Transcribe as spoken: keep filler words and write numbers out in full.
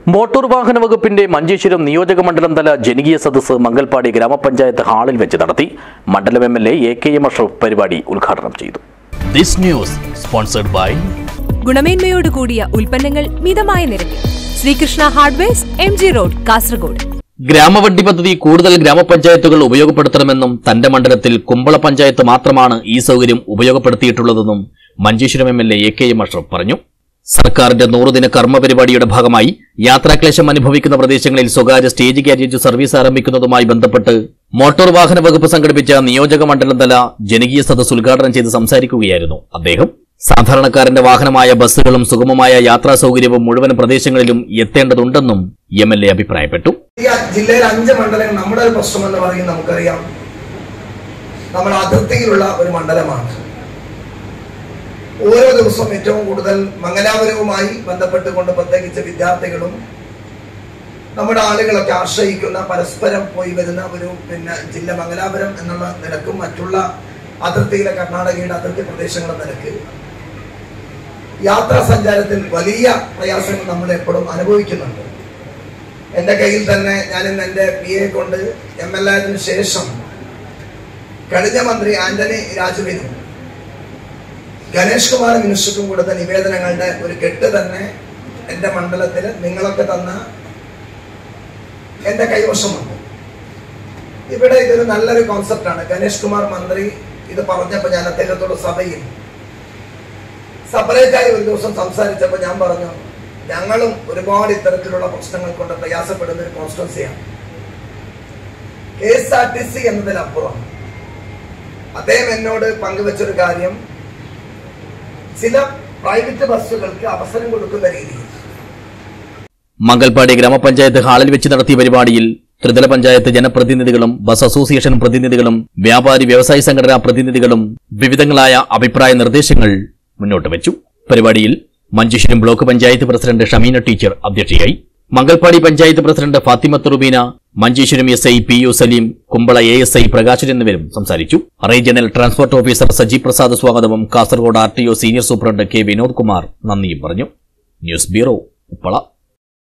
Motor വാഹന വകുപ്പിന്റെ മഞ്ചേശ്വരം നിയോജക മണ്ഡലം തല ജനകീയ സദസ്സ് മംഗൽപാടി ഗ്രാമപഞ്ചായത്ത് ഹാളിൽ വെച്ച് നടത്തി. മണ്ഡലം M L A A K M Ashraf പരിപാടി ഉദ്ഘാടനം ചെയ്തു. This news sponsored by ഗുണമേന്മയോട് കൂടിയ ഉൽപ്പന്നങ്ങൾ മിതമായ നിരക്കിൽ Sreekrishna hardwares M G road Kasaragod. ഗ്രാമവണ്ടി പദ്ധതി കൂടുതൽ ഗ്രാമപഞ്ചായത്തുകൾ ഉപയോഗപ്പെടുത്തണമെന്നും തന്റെ മണ്ഡലത്തിൽ കുമ്പള പഞ്ചായത്ത് മാത്രമാണ് ഈ സൗകര്യം ഉപയോഗപ്പെടുത്തിയിട്ടുള്ളതെന്നും Manjeshwaram M L A A K M Ashraf പറഞ്ഞു. സർക്കാരിന്റെ നൂറുദിന കർമ്മ പരിപാടിയുടെ ഭാഗമായി യാത്രാക്ലേശം അനുഭവിക്കുന്ന പ്രദേശങ്ങളിൽ സ്വകാര്യ സ്റ്റേജ് കാരിയേജ് സർവീസ് ആരംഭിക്കുന്നതുമായി ബന്ധപ്പെട്ട് മോട്ടോർ വാഹന വകുപ്പ് സംഘടിപ്പിച്ച നിയോജക മണ്ഡലം തല ജനകീയ സദസ്സ് ഉദ്ഘാടനം ചെയ്ത് സംസാരിക്കുകയായിരുന്നു അദ്ദേഹം. സാധാരണക്കാരന്റെ വാഹനമായ ബസ്സുകളും സുഗമമായ യാത്രാ സൗകര്യവും മുഴുവൻ പ്രദേശങ്ങളിലും എത്തേണ്ടതുണ്ടെന്നും എം എൽ എ അഭിപ്രായപ്പെട്ടു. ജില്ലയിൽ അഞ്ച് മണ്ഡലങ്ങൾ നമ്മുടെ ഒരു പ്രശ്നം എന്ന് പറയുന്നത് നമുക്കറിയാം, നമ്മുടെ അതിർത്തിയിലുള്ള ഒരു മണ്ഡലമാണ്. ഓരോ ദിവസവും ഏറ്റവും കൂടുതൽ മംഗലാപുരവുമായി ബന്ധപ്പെട്ടുകൊണ്ട് പ്രത്യേകിച്ച് വിദ്യാർത്ഥികളും നമ്മുടെ ആളുകളൊക്കെ ആശ്രയിക്കുന്ന പരസ്പരം പോയി വരുന്ന ഒരു പിന്നെ ജില്ല മംഗലാപുരം എന്നുള്ള നിരക്കും മറ്റുള്ള അതിർത്തിയിലെ കർണാടകയുടെ അതിർത്തി പ്രദേശങ്ങളുടെ നിരക്ക് യാത്രാ സഞ്ചാരത്തിൽ വലിയ പ്രയാസങ്ങൾ നമ്മൾ എപ്പോഴും അനുഭവിക്കുന്നുണ്ട്. എൻ്റെ കയ്യിൽ തന്നെ ഞാൻ ഇന്ന് എൻ്റെ പി എ കൊണ്ട് എം എൽ എന് ശേഷം കഴിഞ്ഞ മന്ത്രി ആന്റണി രാജുവിനും ഗണേഷ് കുമാർ മിനിസ്റ്റർക്കും കൊടുത്ത നിവേദനങ്ങളുടെ ഒരു കെട്ട് തന്നെ എൻ്റെ മണ്ഡലത്തിൽ നിങ്ങളൊക്കെ തന്ന എൻ്റെ കൈവശമുണ്ട്. ഇവിടെ ഇതൊരു നല്ലൊരു കോൺസെപ്റ്റാണ്. ഗണേഷ് കുമാർ മന്ത്രി ഇത് പറഞ്ഞപ്പോൾ ഞാൻ അദ്ദേഹത്തോട് സഭയിൽ സെപ്പറേറ്റായി ഒരു ദിവസം സംസാരിച്ചപ്പോൾ ഞാൻ പറഞ്ഞു, ഞങ്ങളും ഒരുപാട് ഇത്തരത്തിലുള്ള പ്രശ്നങ്ങൾ കൊണ്ട് പ്രയാസപ്പെടുന്ന ഒരു കോൺസ്റ്റിറ്റ്യുവൻസിയാണ്. K S R T C എന്നതിനപ്പുറം അദ്ദേഹം എന്നോട് പങ്കുവച്ചൊരു കാര്യം, ചില പ്രൈവറ്റ് ബസ്സുകൾക്ക് അവസരം കൊടുക്കുന്ന രീതിയിൽ. മംഗൽപാടി ഗ്രാമപഞ്ചായത്ത് ഹാളിൽ വെച്ച് നടത്തിയ പരിപാടിയിൽ ത്രിതല പഞ്ചായത്ത് ജനപ്രതിനിധികളും ബസ് അസോസിയേഷൻ പ്രതിനിധികളും വ്യാപാരി വ്യവസായ സംഘടനാ പ്രതിനിധികളും വിവിധങ്ങളായ അഭിപ്രായ നിർദ്ദേശങ്ങൾ മുന്നോട്ട് വെച്ചു. പരിപാടിയിൽ Manjeshwaram block panchayat president Shameena teacher അധ്യക്ഷയായി. Mangalpady panchayat president Fathimath Rubeena, Manjeshwaram S I P U Saleem, Kumbala A S I Prakashan എന്നിവരും സംസാരിച്ചു. Regional transport officer Saji Prasad സ്വാഗതവും Kasaragod R T O senior superintendent K Vinod Kumar നന്ദിയും പറഞ്ഞു. News bureau, Uppala.